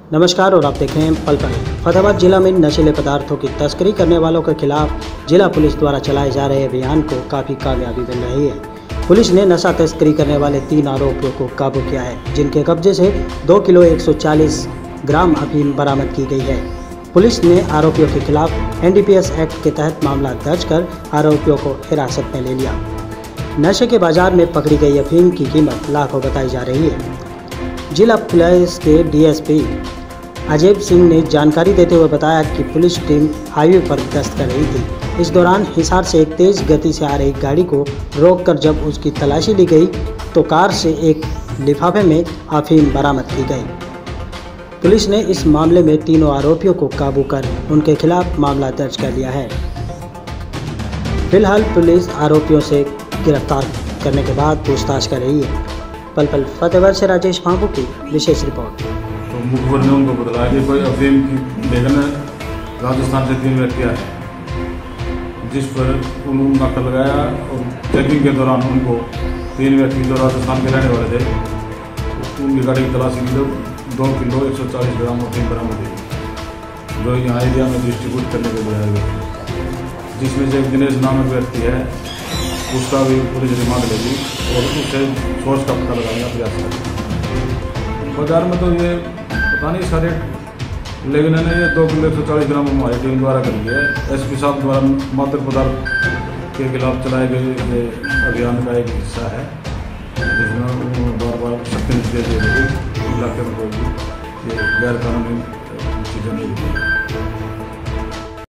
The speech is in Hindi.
नमस्कार और आप देख रहे हैं पल पल। फतेहाबाद जिला में नशीले पदार्थों की तस्करी करने वालों के खिलाफ जिला पुलिस द्वारा चलाए जा रहे अभियान को काफ़ी कामयाबी मिल रही है। पुलिस ने नशा तस्करी करने वाले 3 आरोपियों को काबू किया है, जिनके कब्जे से 2 किलो 140 ग्राम अफीम बरामद की गई है। पुलिस ने आरोपियों के खिलाफ NDPS एक्ट के तहत मामला दर्ज कर आरोपियों को हिरासत में ले लिया। नशे के बाजार में पकड़ी गई अफीम की कीमत लाखों बताई जा रही है। जिला पुलिस के DSP अजय सिंह ने जानकारी देते हुए बताया कि पुलिस टीम हाईवे पर गश्त कर रही थी। इस दौरान हिसार से एक तेज गति से आ रही गाड़ी को रोककर जब उसकी तलाशी ली गई तो कार से एक लिफाफे में अफीम बरामद की गई। पुलिस ने इस मामले में तीनों आरोपियों को काबू कर उनके खिलाफ मामला दर्ज कर लिया है। फिलहाल पुलिस आरोपियों से गिरफ्तार करने के बाद पूछताछ कर रही है। पल पल फतेहाबाद से राजेश बाबू की विशेष रिपोर्ट। तो मुखबिर ने उनको बताया कि कोई अफीम की लेकर राजस्थान से 3 व्यक्ति आए, जिस पर उन्होंने नाका लगाया और चेकिंग के दौरान उनको 3 व्यक्ति जो राजस्थान के रहने वाले थे, उनकी गाड़ी की तलाशी की, 2 किलो 140 ग्राम अफीम बरामद हुई, जो यहाँ एरिया में डिस्ट्रीब्यूट करने के लिए आए हुए, जिसमें से एक दिनेश नामक व्यक्ति है, उसका भी पुलिस रिमांड लेगी और उससे सोर्स का पता लगाने का प्रयास करेगी। बाजार में तो ये पता नहीं सारे, लेकिन इन्हें ये 2 किलो 140 ग्राम हमारी टीम द्वारा करी है। SP साहब द्वारा मादक पदार्थ के खिलाफ चलाए गए ये अभियान का एक हिस्सा है, जिसमें उन्होंने बार सख्त निर्देश दिए इलाके में कोई भी गैर कानूनी चीज़ें नहीं